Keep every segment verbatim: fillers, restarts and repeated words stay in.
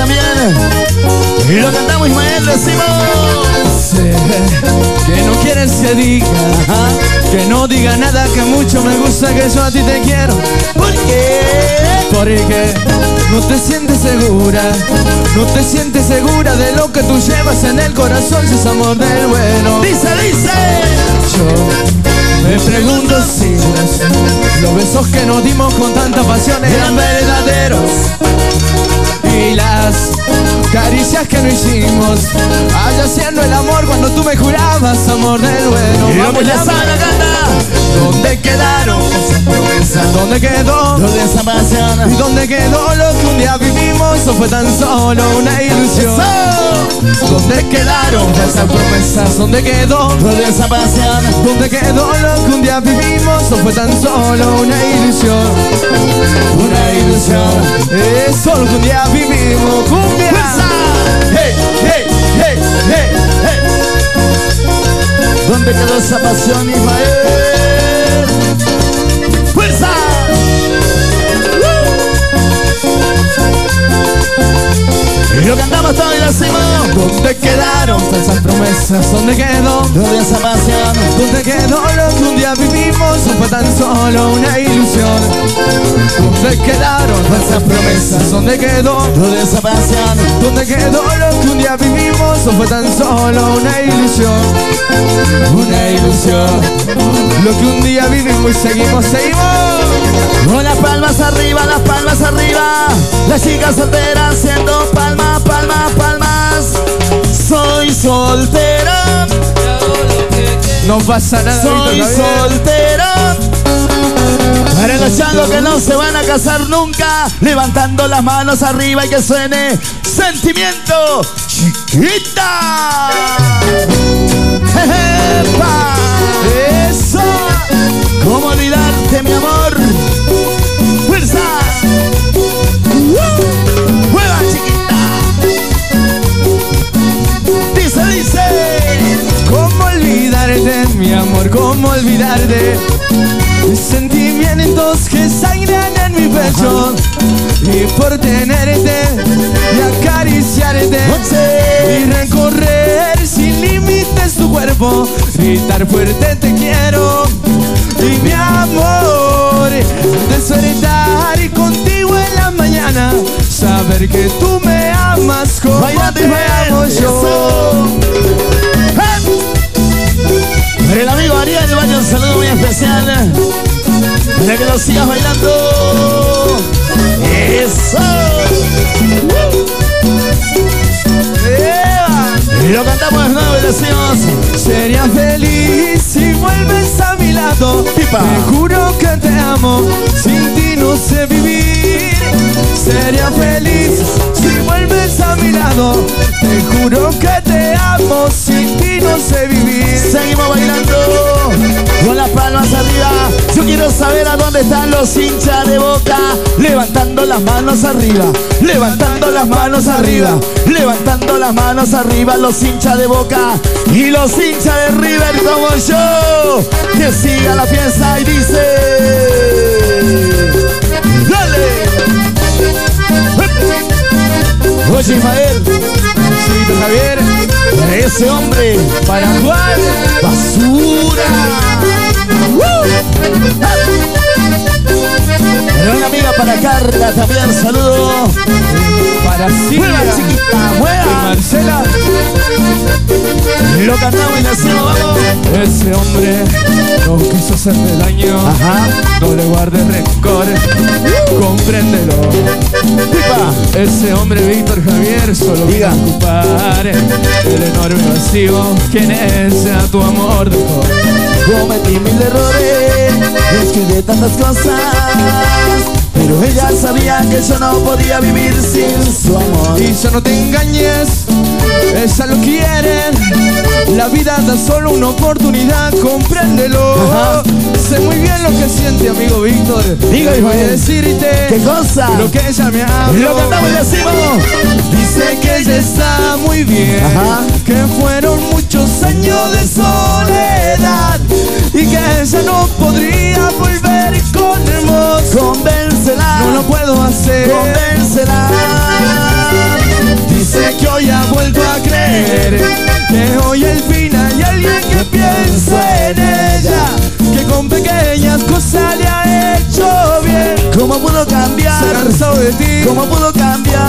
también. Y lo cantamos, Ismael, decimos. Sé que no quieres que diga, que no diga nada, que mucho me gusta, que yo a ti te quiero. ¿Por qué? Porque no te sientes segura, no te sientes segura de lo que tú llevas en el corazón, si es amor del bueno. Dice, dice. Yo me pregunto si los, los besos que nos dimos con tanta pasión eran verdaderos, y las caricias que no hicimos allá haciendo el amor cuando tú me jurabas amor del bueno. Y vamos ya saben la canta. ¿Dónde quedaron esas promesas? ¿Dónde quedó lo de esa pasión? ¿Y dónde quedó lo que un día vivimos? ¿O fue tan solo una ilusión? Eso. ¿Dónde quedaron esas promesas? ¿Dónde quedó lo de esa pasión? ¿Dónde quedó lo que un día vivimos? ¿O fue tan solo una ilusión? Una ilusión. Es solo que un día vivimos. ¡Cumbia! Hey, hey, hey, hey, hey. ¿Dónde quedó esa pasión, Ismael? ¡Fuerza! Y lo cantamos todo y lo decimos. ¿Dónde quedaron esas promesas? ¿Dónde quedó lo de esa pasión? ¿Dónde quedó lo que un día vivimos? ¿O fue tan solo una ilusión? ¿Dónde quedaron esas promesas? ¿Dónde quedó lo de esa pasión? ¿Dónde quedó lo que un día vivimos? ¿O fue tan solo una ilusión? Una ilusión. Lo que un día vivimos y seguimos, seguimos. Con las palmas arriba, las palmas arriba. Las chicas solteras haciendo palmas, palmas, palmas. Soy soltera. No pasa nada. Soy soltera. Para los changos que no se van a casar nunca, levantando las manos arriba y que suene sentimiento, chiquita. ¡Epa! ¡Eso! ¿Cómo olvidarte, mi amor? ¡Fuerza! ¡Uh! ¡Mueva, chiquita! Dice, dice. ¿Cómo olvidarte, mi amor? ¿Cómo olvidarte? Sentimientos que sangran en mi pecho. Y por tenerte y acariciarte y recorrer sin límites tu cuerpo, gritar fuerte te quiero. Y mi amor, despertar contigo en la mañana, saber que tú me amas como Bailate, te amo yo. Para el amigo Ariel, vaya un saludo muy especial para que lo sigas bailando. ¡Eso! Yeah. Y lo cantamos de nuevo y decimos: sería feliz si vuelves a mi lado. Pipa. Te juro que te amo, sin ti no sé vivir. Sería feliz si vuelves a mi lado. Te juro que te amo, sin ti no sé vivir. Seguimos bailando con las palmas arriba. Yo quiero saber a dónde están los hinchas de Boca. Levantando las manos arriba, levantando las manos arriba, levantando las manos arriba los hinchas de Boca y los hinchas de River como yo. Que siga la fiesta y dice: ¡dale! Oye, Ismael, Sí, Javier, para ese hombre, para Juan, basura. Para una amiga, para Carla también, saludo. para Mueva, Silvia chiquita, y mueva. Marcela. Lo cantamos y decimos: vamos. Ese hombre no quiso hacerme daño. Ajá. No le guardes rencor, compréndelo. Pipa. Ese hombre, Víctor Javier, solo Diga. vino a ocupar el enorme vacío que en ese a tu amor dejó. Cometí mil errores, escribí tantas cosas, pero ella sabía que yo no podía vivir sin su amor. Y ya no te engañes, ella lo quiere. La vida da solo una oportunidad, compréndelo. Ajá. Sé muy bien lo que siente, amigo Víctor. Diga, voy a Ismael. decirte ¿Qué cosa? lo que ella me Y lo habló. cantamos y decimos: Dice que ella está muy bien. Ajá. Que fueron muchos años de soledad y que ella no podría volver con hermoso. convéncela, No lo puedo hacer. convéncela. pasado de ti? ¿Cómo pudo cambiar?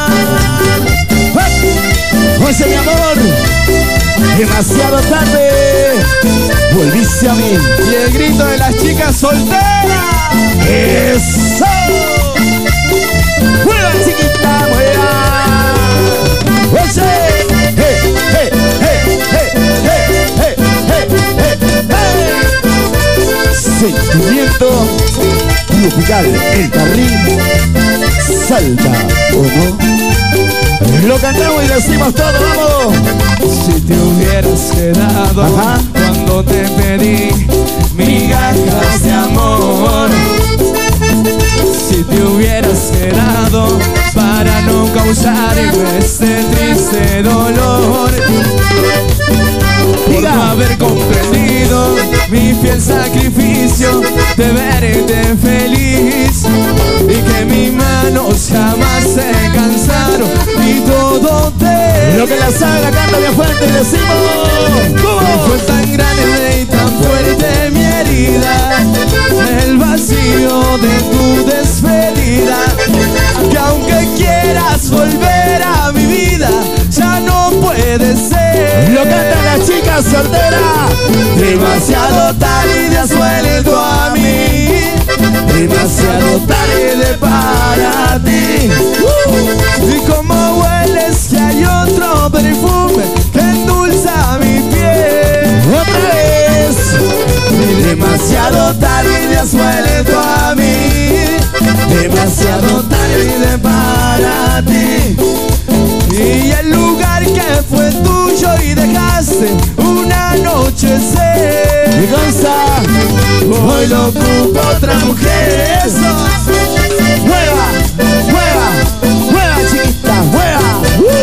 Oye, mi amor, demasiado tarde, volviste a mí. Y el grito de las chicas solteras. ¡Eso! ¡Mueva, chiquita, mueva! ¡Oye! ¡Hey, hey, hey, hey, hey, hey, hey, hey, hey! Sentimiento tropical, el carril salta, ¿o no? Lo cantamos y decimos todo, vamos. Si te hubieras quedado, ajá, cuando te pedí migajas de amor. Si te hubieras quedado para no causarme este triste dolor. Por no haber comprendido mi fiel sacrificio de verte feliz, y que mis manos jamás se cansaron y todo te... Lo que la saga canta bien fuerte y decimos ¿cómo? Fue tan grande y tan fuerte mi herida, el vacío de tu despedida, que aunque quieras volver a mi vida, ya no puede ser. Lo cantan las chicas solteras. Demasiado tarde has vuelto a mí, demasiado tarde para ti. uh. Y como hueles que hay otro perfume que endulza mi piel. Otra vez. Y demasiado tarde has vuelto a mí, demasiado tarde para ti. Y el lugar que fue tuyo y dejaste un anochecer, ¿qué cosa? hoy lo ocupa otra mujer. Eso. Juega, juega, juega, chiquita, juega.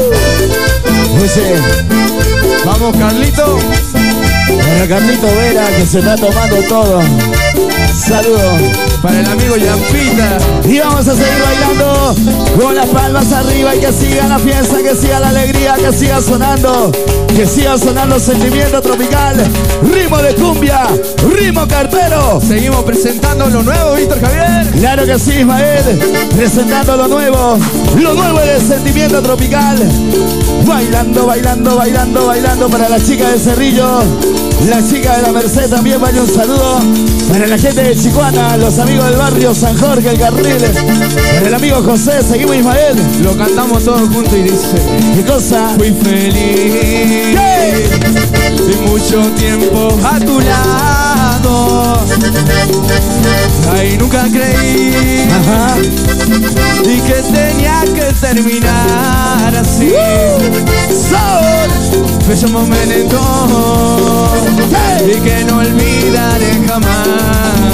Uh. Oye, Vamos, Carlito. para Carlito Vera, que se está tomando todo. Saludos. Para el amigo Yampita. Y vamos a seguir bailando con las palmas arriba y que siga la fiesta, que siga la alegría, que siga sonando, que siga sonando sentimiento tropical, ritmo de cumbia, ritmo cartero. Seguimos presentando lo nuevo, Víctor Javier. Claro que sí, Ismael, presentando lo nuevo, lo nuevo del sentimiento tropical. Bailando, bailando, bailando, bailando para la chica de Cerrillo, la chica de la Merced también, vaya un saludo. Para la gente de Chicuana, los amigos del barrio San Jorge, el Carril. Para el amigo José, seguimos Ismael. Lo cantamos todos juntos y dice: ¿qué cosa? fui feliz, ¿qué? y mucho tiempo a tu lado. Ay, nunca creí, Ajá. y que tenía que terminar así. Sol. Bello momento, ¿qué? y que no olvidaré jamás.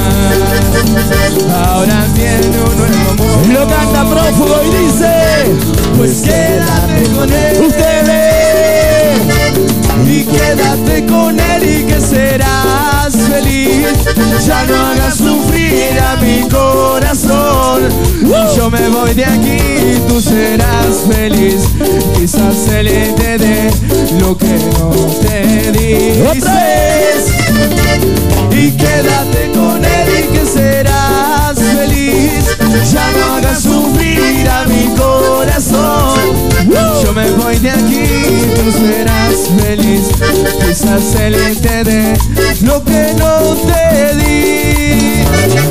Ahora tiene un nuevo amor. Lo canta Prófugo y dice: pues quédate con él, ustedes. y quédate con él, y que serás feliz. Ya no hagas sufrir a mi corazón. Yo me voy de aquí y tú serás feliz. Quizás él te dé lo que no te dices. Otra vez. Y quédate con él, y que serás feliz. Ya no hagas sufrir a mi corazón. Yo me voy de aquí y tú serás feliz. Quizás él te dé lo que no te di.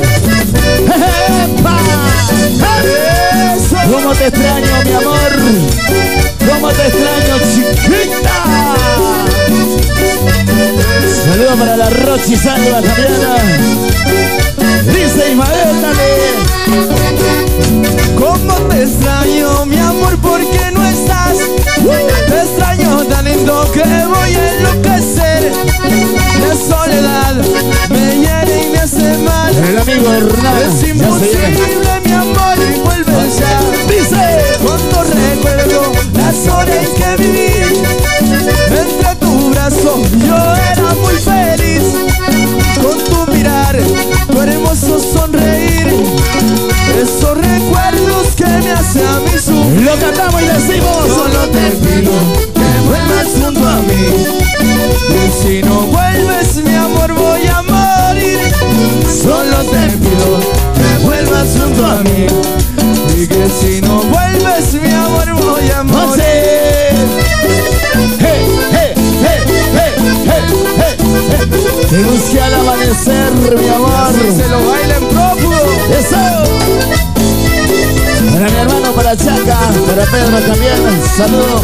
¡Epa! ¡Eso! ¿Cómo te extraño, mi amor? ¿Cómo te extraño, chiquita? Saludos para la Rochi Salva también. Dice Ismael, dale. ¿Cómo te extraño, mi amor? ¿Por qué no estás? Te extraño tan lindo que voy a enloquecer. La soledad me hiere y me hace mal. El amigo Hernán. Es imposible, mi amor, y vuelve ya. Dice: cuando recuerdo las horas que viví entre tu brazo, yo era muy feliz. Con tu mirar, tu hermoso sonreír, esos recuerdos que me hacen a mí sufrir. lo cantamos y decimos: solo te pido que vuelvas junto a mí. Y si no vuelves, mi amor, voy a morir. Solo te pido que vuelvas junto a mí. ser, mi amor. Se lo bailen prófugo. Eso. Para mi hermano, para Chaca, para Pedro también, saludo.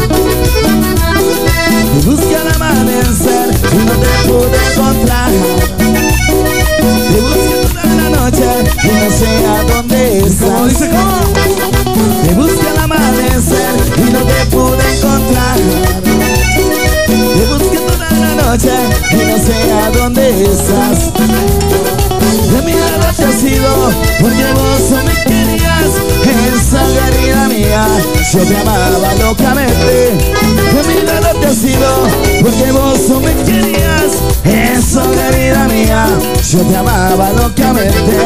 Te busqué al amanecer y no te pude encontrar. Te busqué toda la noche y no sé a dónde estás. ¿Cómo dice cómo? Te busqué al amanecer y no te pude encontrar. Te busqué toda la noche y no sé a dónde estás. De mi lado te has ido porque vos me querías. Esa querida mía, yo te amaba locamente. De mi lado te has ido porque vos me querías. Eso querida mía, yo te amaba locamente.